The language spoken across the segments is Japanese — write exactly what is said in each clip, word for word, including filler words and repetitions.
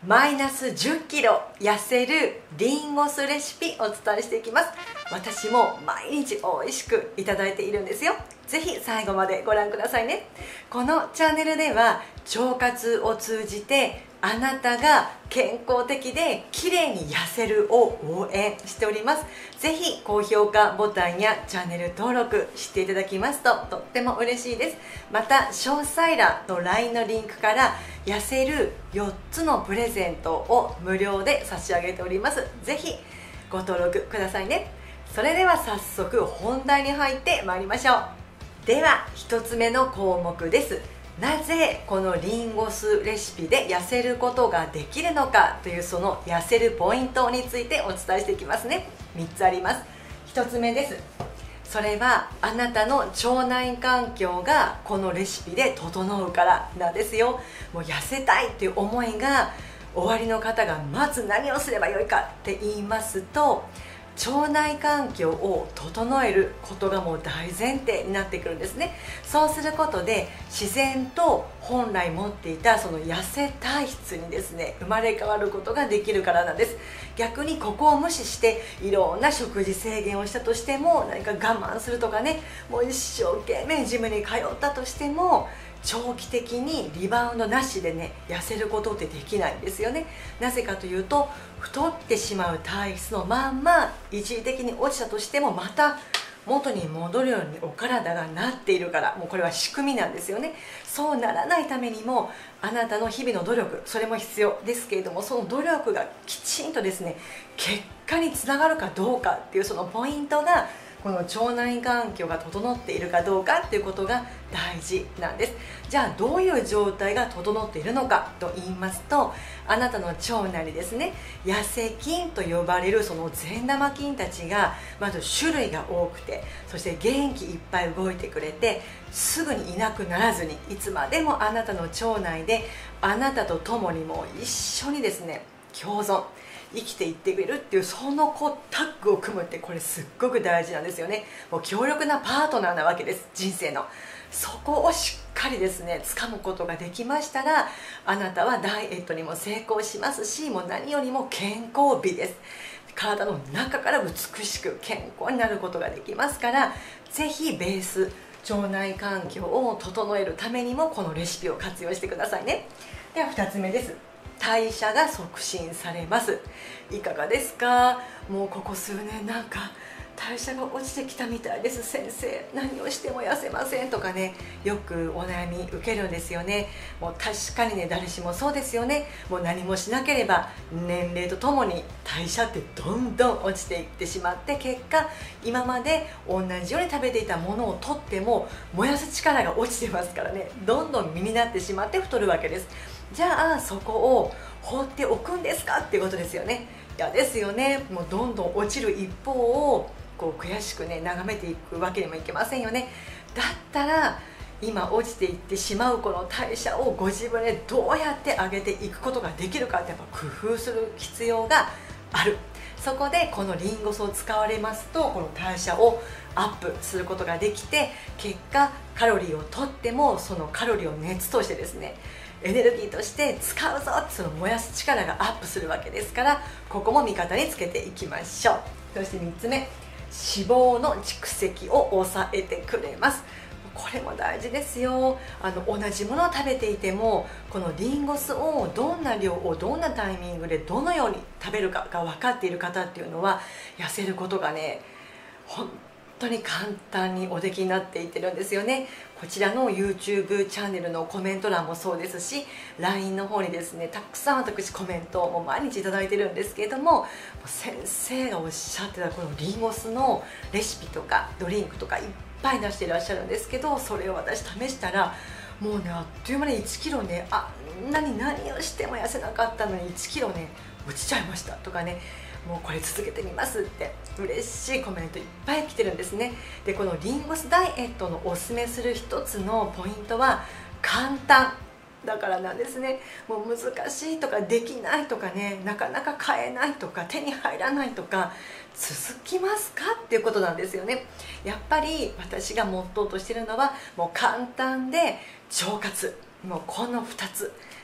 マイナスじゅっキロ痩せるリンゴ酢レシピお伝えしていきます。私も毎日美味しくいただいているんですよ。ぜひ最後までご覧くださいね。このチャンネルでは腸活を通じてあなたが健康的で綺麗に痩せるを応援しております。ぜひ高評価ボタンやチャンネル登録していただきますととっても嬉しいです。また詳細欄の ライン のリンクから痩せるよっつのプレゼントを無料で差し上げております。ぜひご登録くださいね。それでは早速本題に入ってまいりましょう。ではひとつめの項目です。なぜこのリンゴ酢レシピで痩せることができるのかというその痩せるポイントについてお伝えしていきますね。みっつあります。ひとつめです。それはあなたの腸内環境がこのレシピで整うからなんですよ。もう痩せたいという思いがおありの方がまず何をすればよいかって言いますと、腸内環境を整えることがもう大前提になってくるんですね。そうすることで自然と本来持っていたその痩せ体質にですね生まれ変わることができるからなんです。逆にここを無視していろんな食事制限をしたとしても、何か我慢するとかね、もう一生懸命ジムに通ったとしても長期的にリバウンドなしでね痩せることってできないんですよね。なぜかというと、太ってしまう体質のまんま一時的に落ちたとしてもまた元に戻るようにお体がなっているから、もうこれは仕組みなんですよね。そうならないためにもあなたの日々の努力、それも必要ですけれども、その努力がきちんとですね結果につながるかどうかっていうそのポイントが、この腸内環境が整っているかどうかっていうことが大事なんです。じゃあどういう状態が整っているのかと言いますと、あなたの腸内にですね痩せ菌と呼ばれるその善玉菌たちがまず種類が多くて、そして元気いっぱい動いてくれて、すぐにいなくならずにいつまでもあなたの腸内であなたと共にも一緒にですね共存生きていってくれるっていう、そのこうタッグを組むって、これすっごく大事なんですよね。もう強力なパートナーなわけです、人生の。そこをしっかりですね掴むことができましたら、あなたはダイエットにも成功しますし、もう何よりも健康美です。体の中から美しく健康になることができますから、ぜひベース腸内環境を整えるためにもこのレシピを活用してくださいね。ではふたつめです。代謝が促進されます。いかがですか？もうここ数年なんか代謝が落ちてきたみたいです、先生、何をしても痩せませんとかね、よくお悩み受けるんですよね。もう確かにね、誰しもそうですよね。もう何もしなければ年齢とともに代謝ってどんどん落ちていってしまって、結果今まで同じように食べていたものをとっても燃やす力が落ちてますからね、どんどん身になってしまって太るわけです。じゃあそこを放っておくんですかっていうことですよね。嫌ですよね。もうどんどん落ちる一方をこう悔しくね眺めていくわけにもいけませんよね。だったら今落ちていってしまうこの代謝をご自分でどうやって上げていくことができるかって、やっぱ工夫する必要がある。そこでこのリンゴ酢を使われますと、この代謝をアップすることができて、結果カロリーをとってもそのカロリーを熱としてですねエネルギーとして使うぞって、その燃やす力がアップするわけですから、ここも味方につけていきましょう。そしてみっつめ、脂肪の蓄積を抑えてくれます。これも大事ですよ。あの同じものを食べていても、このリンゴ酢をどんな量をどんなタイミングでどのように食べるかが分かっている方っていうのは痩せることがね本当に簡単におできになっていってるんですよね。こちらの ユーチューブ チャンネルのコメント欄もそうですし、 ライン の方にですねたくさん私コメントをもう毎日いただいてるんですけれども、先生がおっしゃってたこのリンゴ酢のレシピとかドリンクとかいっぱい出していらっしゃるんですけど、それを私試したらもうねあっという間にいちキロね、あんなに何をしても痩せなかったのにいちキロね落ちちゃいましたとかね、もうこれ続けてみますって嬉しいコメントいっぱい来てるんですね。でこのリンゴ酢ダイエットのおすすめする一つのポイントは簡単だからなんですね。もう難しいとかできないとかね、なかなか買えないとか手に入らないとか続きますかっていうことなんですよね。やっぱり私がモットーとしてるのはもう簡単で腸活、もうこのふたつ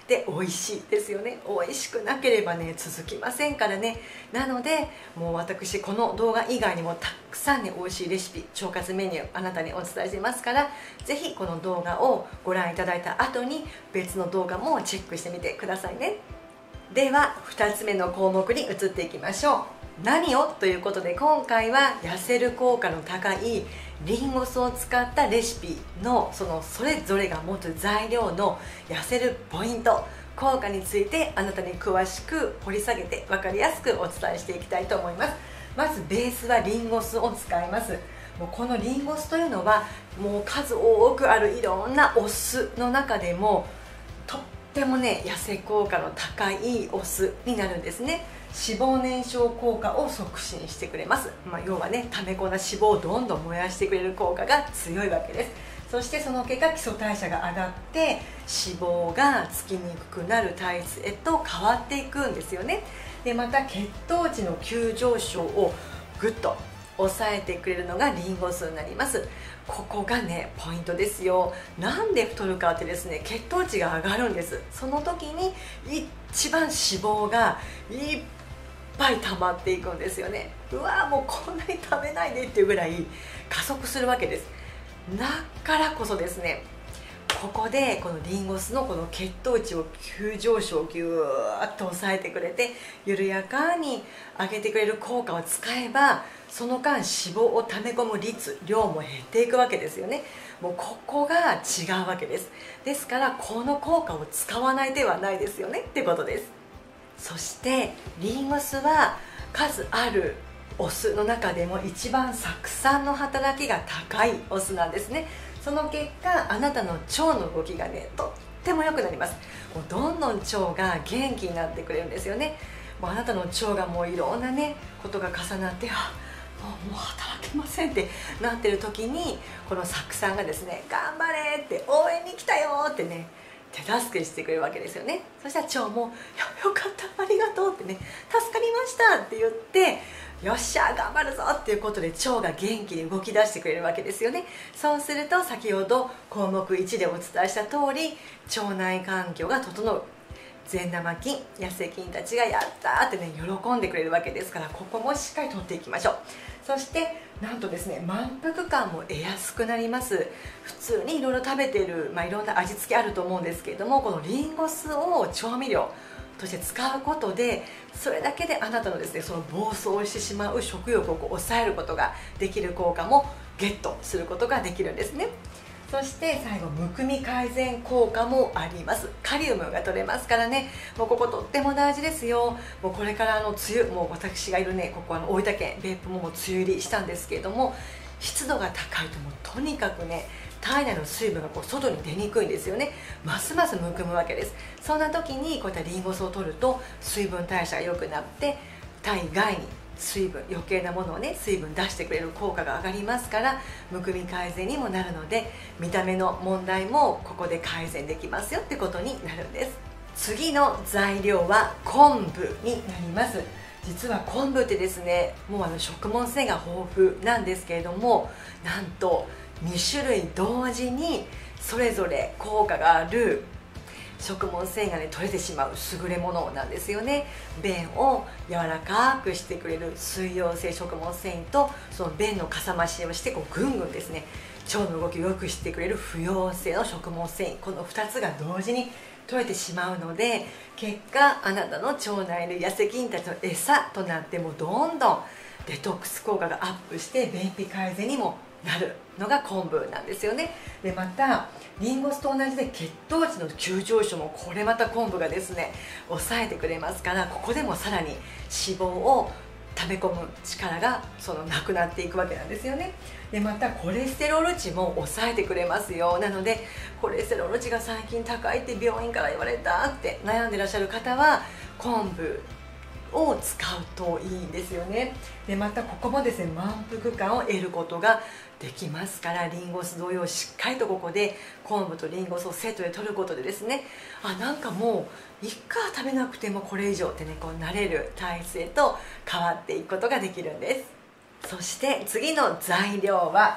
って美味しいですよね。美味しくなければね続きませんからね。なのでもう私この動画以外にもたくさんね美味しいレシピ、腸活メニューあなたにお伝えしていますから、ぜひこの動画をご覧いただいた後に別の動画もチェックしてみてくださいね。ではふたつめの項目に移っていきましょう。何をということで、今回は痩せる効果の高いリンゴ酢を使ったレシピのそのそれぞれが持つ材料の痩せるポイント、効果についてあなたに詳しく掘り下げて分かりやすくお伝えしていきたいと思います。まずベースはリンゴ酢を使います。もうこのリンゴ酢というのはもう数多くあるいろんなお酢の中でもとってもね痩せ効果の高いお酢になるんですね。脂肪燃焼効果を促進してくれます、まあ、要はねため込んだ脂肪をどんどん燃やしてくれる効果が強いわけです。そしてその結果基礎代謝が上がって脂肪がつきにくくなる体質へと変わっていくんですよね。でまた血糖値の急上昇をぐっと抑えてくれるのがリンゴ酢になります。ここがねポイントですよ。なんで太るかってですね、血糖値が上がるんです。その時に一番脂肪がいっぱい溜まっていくんですよね。うわーもうこんなに食べないでっていうぐらい加速するわけです。だからこそですね、ここでこのリンゴ酢のこの血糖値を急上昇をぎゅーっと抑えてくれて緩やかに上げてくれる効果を使えば、その間脂肪を溜め込む率量も減っていくわけですよね。もうここが違うわけです。ですからこの効果を使わない手はないですよねってことです。そしてリンゴ酢は数あるお酢の中でも一番酢酸の働きが高いお酢なんですね。その結果あなたの腸の動きがねとっても良くなります。もうどんどん腸が元気になってくれるんですよね。もうあなたの腸がもういろんなねことが重なってあもうもう働けませんってなってる時にこの酢酸がですね頑張れって応援に来たよってね手助けしてくれるわけですよね。そしたら腸も「よよかったありがとう」ってね「助かりました」って言って「よっしゃ頑張るぞ」っていうことで腸が元気に動き出してくれるわけですよね。そうすると先ほど項目いちでお伝えした通り腸内環境が整う、善玉菌痩せ菌たちがやったーってね喜んでくれるわけですから、ここもしっかりとっていきましょう。そしてなんとですね満腹感も得やすくなります。普通にいろいろ食べてる、まあ、いろんな味付けあると思うんですけれども、このリンゴ酢を調味料として使うことでそれだけであなたのですねその暴走してしまう食欲をこう抑えることができる効果もゲットすることができるんですね。そして最後むくみ改善効果もあります。カリウムが取れますからね、もうこことっても大事ですよ。もうこれからあの梅雨、もう私がいるねここあの大分県別府ももう梅雨入りしたんですけれども、湿度が高いともうとにかくね体内の水分がこう外に出にくいんですよね。ますますむくむわけです。そんな時にこういったリンゴ酢を取ると水分代謝が良くなって体外に水分余計なものをね水分出してくれる効果が上がりますから、むくみ改善にもなるので見た目の問題もここで改善できますよってことになるんです。次の材料は昆布になります。実は昆布ってですねもうあの食物繊維が豊富なんですけれども、なんとに種類同時にそれぞれ効果がある食物繊維がね取れてしまう優れものなんですよね。便を柔らかくしてくれる水溶性食物繊維と、その便のかさ増しをしてこうぐんぐんですね腸の動きを良くしてくれる不溶性の食物繊維、このふたつが同時に取れてしまうので、結果あなたの腸内で痩せ菌たちの餌となってもどんどんデトックス効果がアップして便秘改善にもなるのが昆布なんですよね。でまたリンゴ酢と同じで血糖値の急上昇もこれまた昆布がですね抑えてくれますから、ここでもさらに脂肪を溜め込む力がそのなくなっていくわけなんですよね。でまたコレステロール値も抑えてくれますよ。なのでコレステロール値が最近高いって病院から言われたって悩んでらっしゃる方は昆布を使うといいんですよね。でまたここもですね満腹感を得ることができますから、リンゴ酢同様しっかりとここで昆布とリンゴ酢をセットで取ることでですね、あなんかもういっか食べなくてもこれ以上ってねこう慣れる体質へと変わっていくことができるんです。そして次の材料は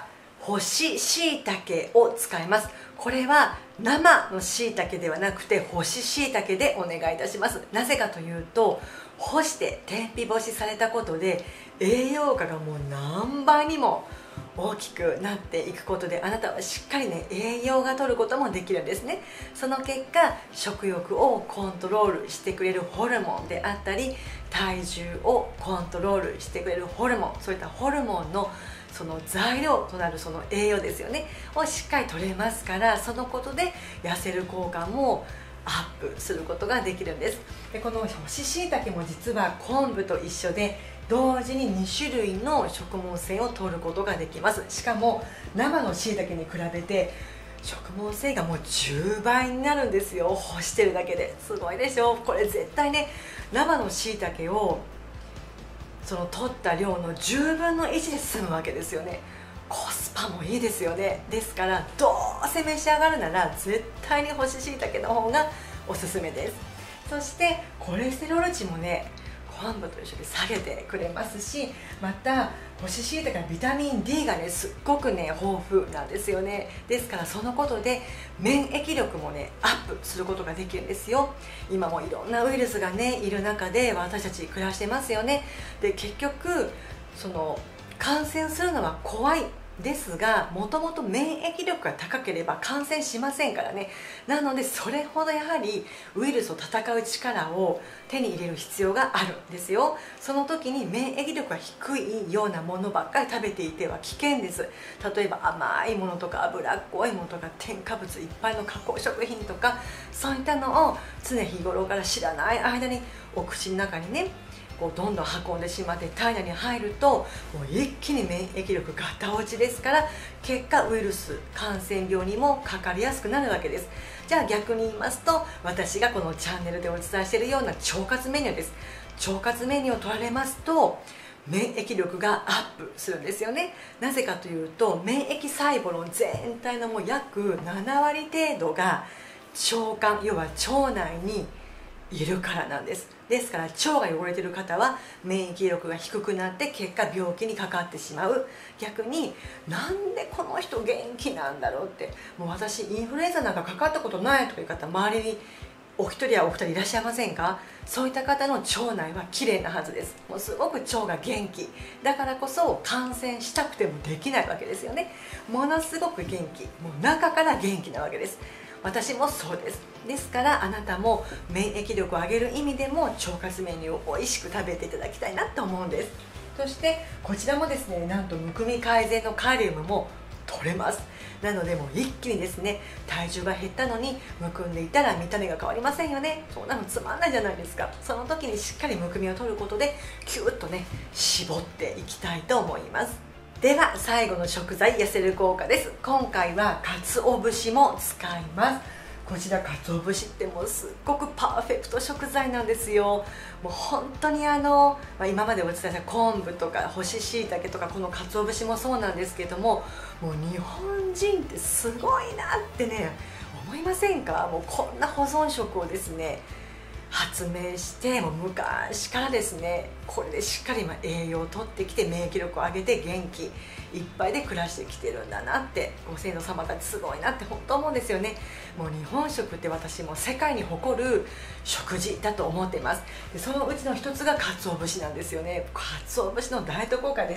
干し椎茸を使います。これは生の椎茸ではなくて干し椎茸でお願いいたします。なぜかというと、干して天日干しされたことで栄養価がもう何倍にも大きくなっていくことで、あなたはしっかりね栄養が取ることもできるんですね。その結果、食欲をコントロールしてくれるホルモンであったり、体重をコントロールしてくれるホルモン、そういったホルモンのその材料となるその栄養ですよねをしっかり取れますから、そのことで痩せる効果もアップすることができるんです。でこの干し椎茸も実は昆布と一緒で同時にに種類の食物繊維を取ることができます。しかも生の椎茸に比べて食物繊維がもうじゅうばいになるんですよ。干してるだけですごいでしょ。これ絶対ね、生の椎茸をその取った量のじゅうぶんのいちで済むわけですよね。コスパもいいですよね。ですからどうせ召し上がるなら絶対に干し椎茸の方がおすすめです。そしてコレステロール値もね、昆布と一緒に下げてくれますし、また干し椎茸はビタミン ディー がねすっごくね豊富なんですよね。ですからそのことで免疫力もねアップすることができるんですよ。今もいろんなウイルスがねいる中で私たち暮らしてますよね。で結局その感染するのは怖いですが、もともと免疫力が高ければ感染しませんからね。なのでそれほどやはりウイルスを戦う力を手に入れる必要があるんですよ。その時に免疫力が低いようなものばっかり食べていては危険です。例えば甘いものとか脂っこいものとか添加物いっぱいの加工食品とか、そういったのを常日頃から知らない間にお口の中にねこうどんどん運んでしまって体内に入ると、もう一気に免疫力ガタ落ちですから、結果ウイルス感染病にもかかりやすくなるわけです。じゃあ逆に言いますと、私がこのチャンネルでお伝えしているような腸活メニューです。腸活メニューを取られますと免疫力がアップするんですよね。なぜかというと、免疫細胞の全体のもう約ななわり程度が腸管、要は腸内にいるからなんです。ですから腸が汚れている方は免疫力が低くなって結果病気にかかってしまう。逆になんでこの人元気なんだろうって、もう私インフルエンザなんかかかったことないとかいう方周りにお一人やお二人いらっしゃいませんか？そういった方の腸内は綺麗なはずです。もうすごく腸が元気だからこそ感染したくてもできないわけですよね。ものすごく元気、もう中から元気なわけです。私もそうです。ですからあなたも免疫力を上げる意味でも腸活メニューを美味しく食べていただきたいなと思うんです。そしてこちらもですね、なんとむくみ改善のカリウムも取れます。なのでもう一気にですね、体重が減ったのにむくんでいたら見た目が変わりませんよね。そんなのつまんないじゃないですか。その時にしっかりむくみを取ることでキューッとね絞っていきたいと思います。では最後の食材、痩せる効果です。今回は鰹節も使います。こちら鰹節ってもうすっごくパーフェクト食材なんですよ。もう本当にあの、まあ、今までお伝えした昆布とか干し椎茸とかこの鰹節もそうなんですけども、もう日本人ってすごいなってね思いませんか？もうこんな保存食をですね発明して、もう昔からですねこれでしっかり今栄養をとってきて免疫力を上げて元気いっぱいで暮らしてきてるんだなって、ご先祖様たちすごいなって本当思うんですよね。もう日本食って私も世界に誇る食事だと思っています。でそのうちの一つが鰹節なんですよね。鰹節のダイエット効果です。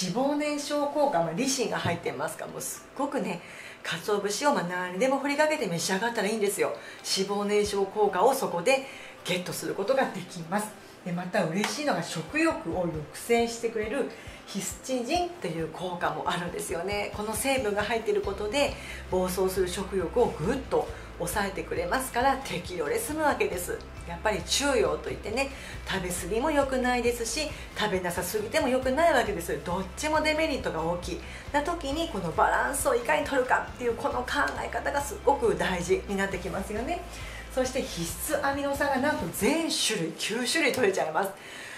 脂肪燃焼効果、まあ、リシンが入ってますから、もうすっごくね鰹節をまあ何にでも振りかけて召し上がったらいいんですよ。脂肪燃焼効果をそこでゲットすることができます。でまた嬉しいのが食欲を抑制してくれるヒスチジンという効果もあるんですよね。この成分が入っていることで暴走する食欲をぐっと抑えてくれますから適量で済むわけです。やっぱり中庸といってね、食べ過ぎも良くないですし食べなさすぎても良くないわけです。どっちもデメリットが大きいな時にこのバランスをいかに取るかっていうこの考え方がすごく大事になってきますよね。そして必須アミノ酸がなんと全種類きゅうしゅるい取れちゃいます。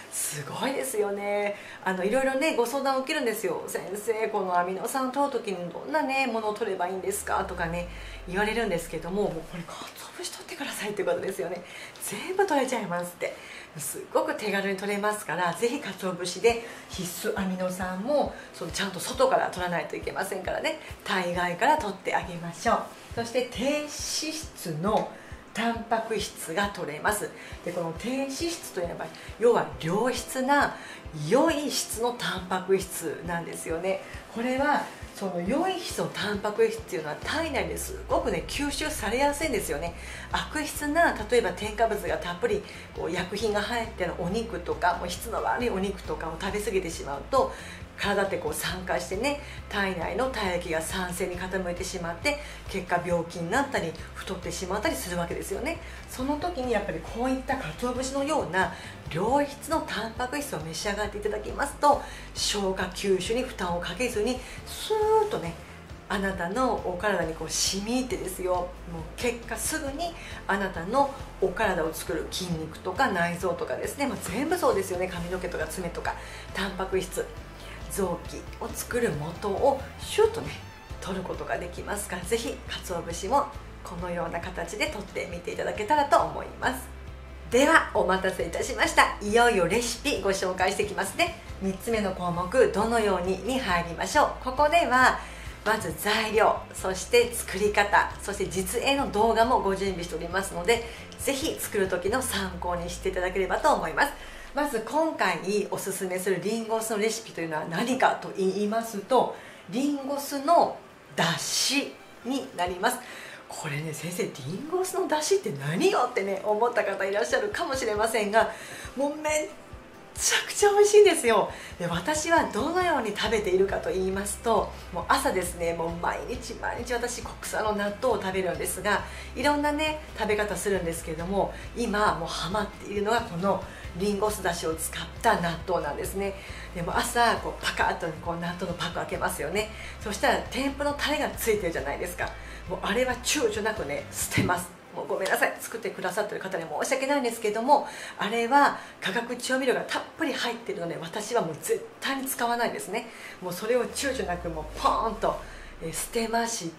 すごいですよね。あのいろいろねご相談を受けるんですよ。先生、このアミノ酸を取る時にどんなねものを取ればいいんですかとかね言われるんですけども、もうこれ鰹節取ってくださいっていうことですよね。全部取れちゃいますって、すごく手軽に取れますから、ぜひ鰹節で必須アミノ酸もそのちゃんと外から取らないといけませんからね、体外から取ってあげましょう。そして低脂質のタンパク質が取れます。でこの低脂質といえば要は良質な良い質のタンパク質なんですよね。これはその良い質のタンパク質っていうのは体内ですごくね吸収されやすいんですよね。悪質な例えば添加物がたっぷりこう薬品が入ってるお肉とか、もう質の悪いお肉とかを食べ過ぎてしまうと、体ってこう酸化してね、体内の体液が酸性に傾いてしまって、結果病気になったり太ってしまったりするわけですよね。その時にやっぱりこういった鰹節のような良質のタンパク質を召し上がっていただきますと、消化吸収に負担をかけずにスーッとねあなたのお体にこう染み入ってですよ、もう結果すぐにあなたのお体を作る筋肉とか内臓とかですね、まあ、全部そうですよね。髪の毛とか爪とかタンパク質、臓器を作る元をシュッとね取ることができますから、ぜひ鰹節もこのような形で取ってみていただけたらと思います。ではお待たせいたしました。いよいよレシピご紹介していきますね。みっつめの項目、どのようにに入りましょう。ここではまず材料、そして作り方、そして実演の動画もご準備しておりますので、ぜひ作る時の参考にしていただければと思います。まず今回おすすめするリンゴ酢のレシピというのは何かと言いますと、リンゴ酢のだしになります。これね先生、リンゴ酢のだしって何よってね思った方いらっしゃるかもしれませんが、もうめっちゃくちゃ美味しいんですよ。で私はどのように食べているかと言いますと、もう朝ですね、もう毎日毎日私国産の納豆を食べるんですが、いろんなね食べ方するんですけれども、今もうハマっているのがこのリンゴ酢だしを使った納豆なんですね。でも朝こうパカッとこう納豆のパック開けますよね。そしたら添付のタレがついてるじゃないですか。もうあれは躊躇なくね捨てます。もうごめんなさい、作ってくださってる方に申し訳ないんですけども、あれは化学調味料がたっぷり入っているので、私はもう絶対に使わないですね。もうそれを躊躇なくもうポーンと捨てまして、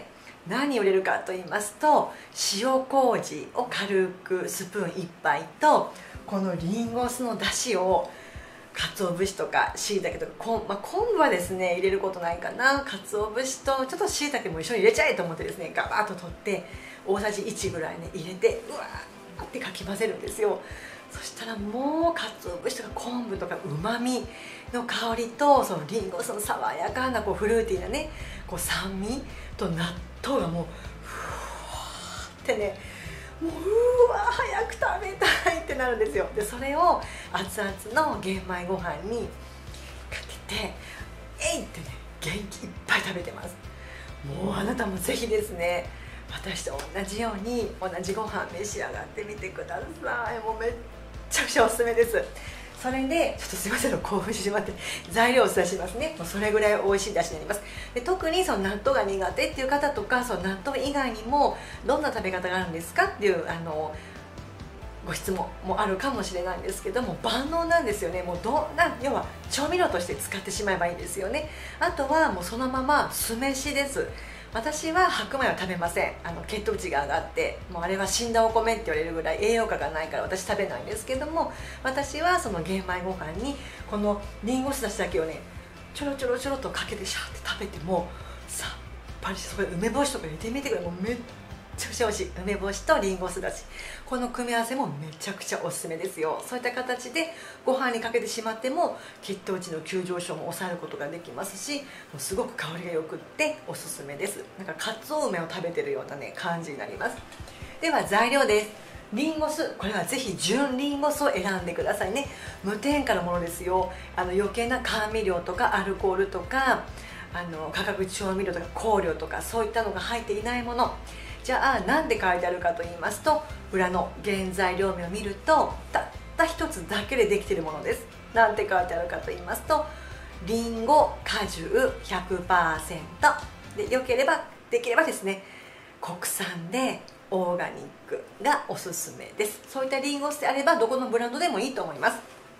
何を入れるかと言いますと、塩麹を軽くスプーンいっぱいと、このリンゴ酢のだしを鰹節とか椎茸とか昆,、まあ、昆布はですね入れることないかな、鰹節とちょっと椎茸も一緒に入れちゃえと思ってですね、ガバッと取って大さじいちぐらいね入れて、うわーってかき混ぜるんですよ。そしたらもう鰹節とか昆布とかうまみの香りと、そのリンゴ酢の爽やかなこうフルーティーなねこう酸味と納豆がもうふわーってね、もううわ早く食べたいってなるんですよ。でそれを熱々の玄米ご飯にかけてえいってね元気いっぱい食べてます。もうあなたもぜひですね、私と同じように同じご飯召し上がってみてください。もうめっちゃくちゃおすすめです。それでちょっとすいません、興奮してしまって材料をお伝えしますね。もうそれぐらい美味しいだしになります。で特にその納豆が苦手っていう方とか、その納豆以外にもどんな食べ方があるんですかっていうあのご質問もあるかもしれないんですけども、万能なんですよね。もうどんな要は調味料として使ってしまえばいいんですよね。あとはもうそのまま酢飯です。私は白米は食べません。あの血糖値が上がってもうあれは死んだお米って言われるぐらい栄養価がないから私食べないんですけども、私はその玄米ご飯にこのリンゴ酢だしだけをねちょろちょろちょろとかけてシャーって食べてもさっぱりして、そこで梅干しとか入れてみてくれ。もうめっちゃくちゃ美味しい梅干しとリンゴ酢だし、この組み合わせもめちゃくちゃおすすめですよ。そういった形でご飯にかけてしまっても血糖値の急上昇も抑えることができますし、もうすごく香りがよくっておすすめです。なんかかつお梅を食べてるようなね感じになります。では材料です。リンゴ酢、これはぜひ純リンゴ酢を選んでくださいね。無添加のものですよ。あの余計な甘味料とかアルコールとかあの化学調味料とか香料とかそういったのが入っていないもの。じゃあ何で書いてあるかと言いますと、裏の原材料名を見るとたった一つだけでできているものです。何て書いてあるかと言いますと、リンゴ果汁 ひゃくパーセント で、よければできればですね国産でオーガニックがおすすめです。そういったリンゴ酢であればどこのブランドでもいいと思います。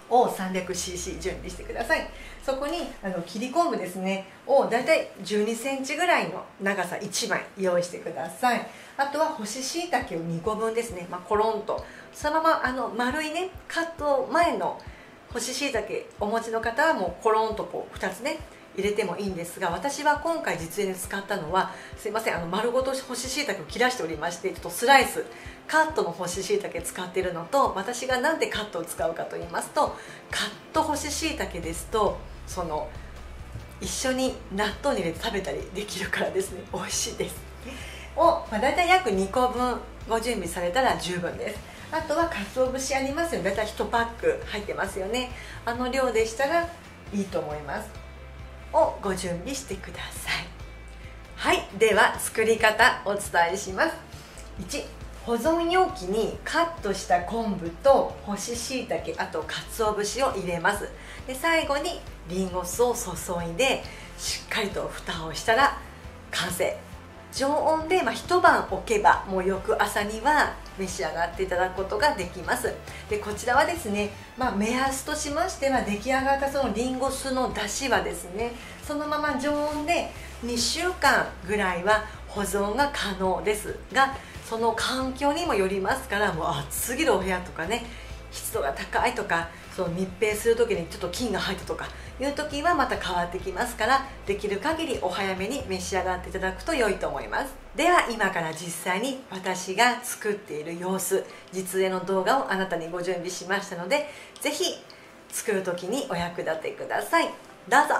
を さんびゃくシーシー 準備してください。そこにあの切り昆布ですねをだいたいじゅうにセンチぐらいの長さいちまい用意してください。あとは干し椎茸をにこぶんですね、まあ、コロンとそのままあの丸いねカット前の干し椎茸お持ちの方はもうコロンとこうふたつね入れてもいいんですが、私は今回実演で使ったのはすいませんあの丸ごと干し椎茸を切らしておりまして、ちょっとスライスカットの干し椎茸使っているのと、私がなんでカットを使うかと言いますと、カット干し椎茸ですとその一緒に納豆に入れて食べたりできるからですね、美味しいですを、まあ、だいたい約にこぶんご準備されたら十分です。あとは鰹節ありますよね、だいたいいちパック入ってますよね、あの量でしたらいいと思いますをご準備してください。はい、では作り方お伝えします。いち、保存容器にカットした昆布と干し椎茸、あと鰹節を入れます。で最後にリンゴ酢を注いでしっかりと蓋をしたら完成。常温で、まあ、一晩置けばもう翌朝には召し上がっていただくことができます。でこちらはですね、まあ、目安としましては出来上がったそのリンゴ酢の出汁はですねそのまま常温でにしゅうかんぐらいは保存が可能ですが、その環境にもよりますから、もう暑すぎるお部屋とかね湿度が高いとか、その密閉する時にちょっと菌が入ったとかいう時はまた変わってきますから、できる限りお早めに召し上がっていただくと良いと思います。では今から実際に私が作っている様子、実演の動画をあなたにご準備しましたので、ぜひ作る時にお役立てください。どうぞ。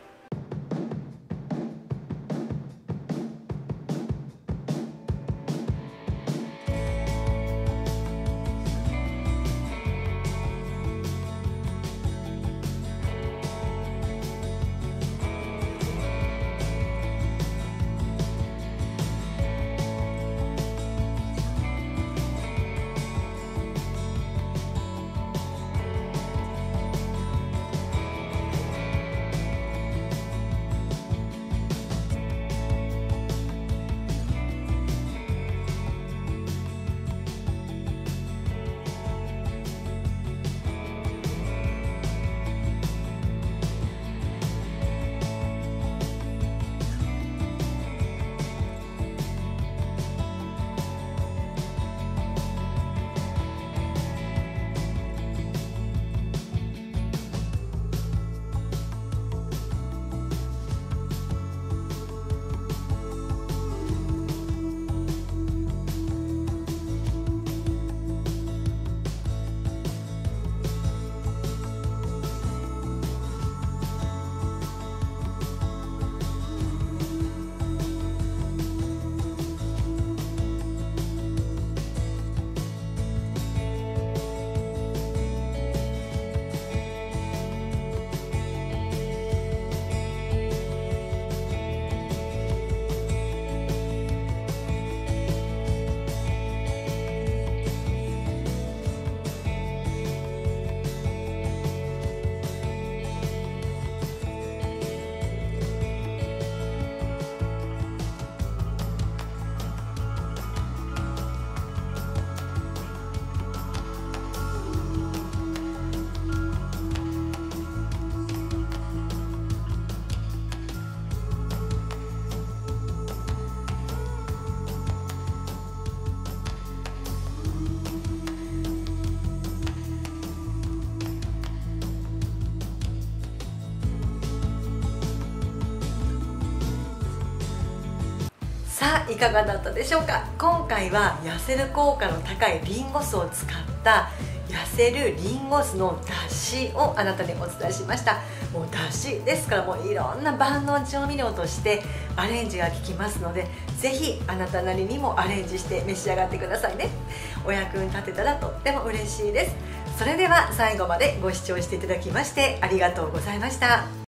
さあいかがだったでしょうか。今回は痩せる効果の高いリンゴ酢を使った痩せるリンゴ酢の出汁をあなたにお伝えしました。もう出汁ですから、もういろんな万能調味料としてアレンジが効きますので、ぜひあなたなりにもアレンジして召し上がってくださいね。お役に立てたらとっても嬉しいです。それでは最後までご視聴していただきましてありがとうございました。